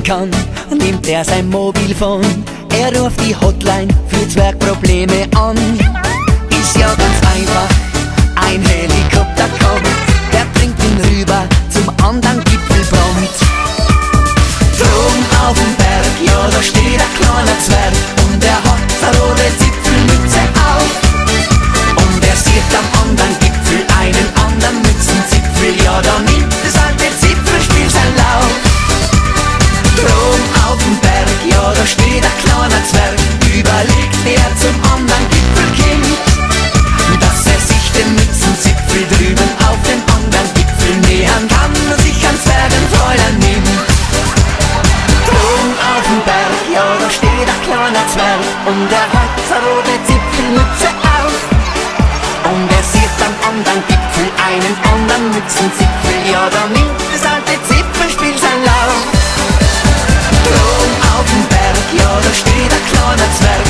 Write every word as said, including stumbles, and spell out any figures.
kann, nimmt er sein Mobilfon. Er ruft die Hotline für Zwergprobleme an. Ist ja ganz einfach, ein Helikopter kommt, der bringt ihn rüber zum anderen Gipfel prompt. Droben auf dem Berg, ja da steht ein kleiner Zwerg und er hat eine rote Zipfelmütze auf. Und er sieht am anderen Gipfel einen anderen Mützenzipfel, ja da nimmt das alte Zipfelspiel sein Lauf. Droben auf dem Berg, ja da steht ein kleiner Zwerg, überlegt wer zum anderen Gipfel kommt, dass er sich den Mützenzipfel drüben auf den anderen Gipfel nähern kann und sich an Zwergenfräulein nimmt. Droben auf dem Berg, ja da steht ein kleiner Zwerg und er hat eine rote Zipfelmütze auf. Und er sieht am anderen Gipfel einen anderen Mützenzipfel, ja da nimmt das alte Zipfelspiel sein Lauf. Droben auf dem Berg, ja da steht ein kleiner Zwerg